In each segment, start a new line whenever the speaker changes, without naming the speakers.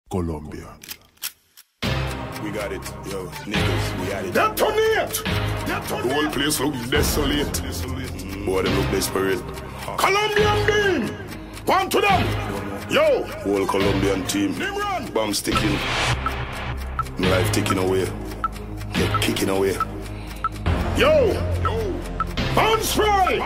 Colombia.
We got it, yo, niggas, we got it.
Detonate! The whole place look desolate.
Boy, they look desperate.
Colombian beam! One to them! Yo!
Whole Colombian team. Bomb sticking. Life ticking away. Get kicking away.
Yo! Bounce fry!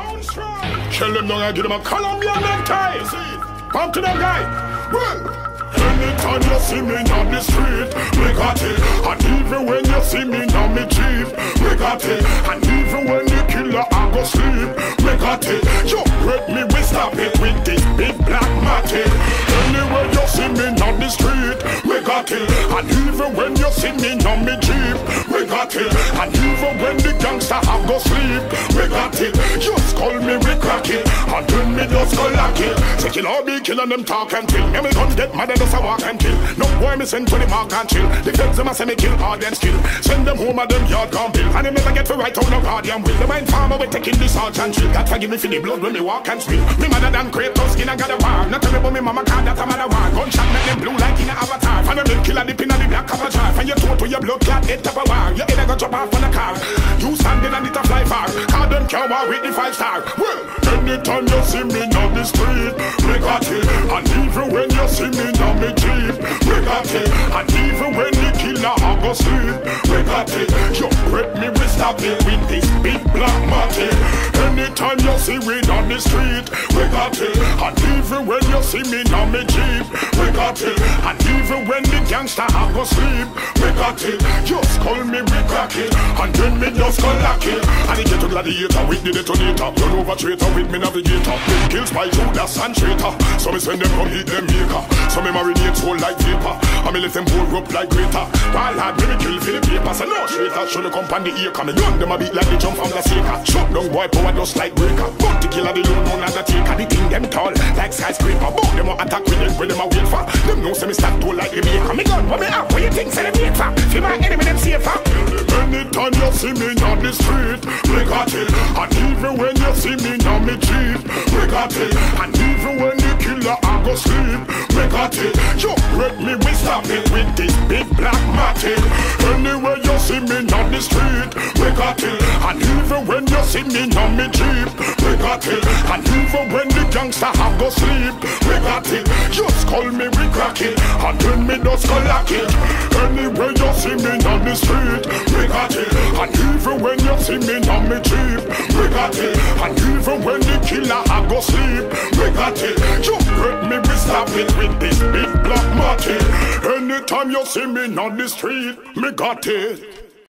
Tell them don't give them a Colombian necktie! Bomb to them, guy! Well! Anytime you see me on the street, we got it. And even when you see me on me jeep, we got it. And even when the killer I go sleep, we got it. You break me, we stop it with this big black matty. Anywhere you see me on the street, we got it. And even when you see me on me jeep, we got it. And even when the gangster I go sleep, we got it. Just call me, we crack it. And then me just go lock it. Say kill all be killing them talk and kill. Me gun get mad and just a walk and kill. No boy me send to the mark and chill. The feds them a say me kill all them skill. Send them home and them yard gone bill. And they never get to right out no guardian will. The mind farmer we taking this all and chill. God forgive me for the blood when me walk and spill. Me mother than Kratos skin and got a war. Not tell me about me mama card that a mother war. Gunshot make them blue like in a avatar. And me make killer dip in the black of a jar. And you throw to your blood clot head top a war. You either go jump off on a car. You standing and it a fly far. Call them can't war with the 5-star. Well, anytime you see me on the street, we got it. And even when you see me on me jeep, we got it. And even when the killer I go sleep, we got it. You break me, we stop it with this big black matty. Anytime you see me on the street, we got it. And even when you see me on me jeep, we got it. And even when the gangster I go sleep, we got it. Just call me, we crack it. And then me just go lock it. And it get to gladiator with the detonator. Run over traitor with me navigator. Big kills by Judas and traitor. So me send them come eat them maker. So me marinate soul like vapor. And me let them pour up like greater. While hard me kill for the paper. So no traitor should come on the acre. Me gun them a beat like they jump from the shaker. Shut down boy power just like breaker. But the killer they don't know not the taker. The thing them tall like skyscraper. But them a attack with them when them a wait for. Them know say me start to like the maker. Me gun what me have what you think say them wait for. Feel my enemy them safer. Anytime you see me on the street, we got it. And even when you see me on me jeep, we got it. And even when the killer I go sleep, we got it. You break me, we stop it with this big black matty. Anywhere you see me on the street, we got it. And even when you see me on me jeep, we got it. And even when the gangster I go sleep, we got it. Just call me, we crack it. And then me just go lock it. Anywhere you see me on the street, we got it. And even when you see me on me jeep, we got it. And even when the killer I go sleep, we got it. You break me, we stop it with this big black matty. Anytime you see me on the street, me got it.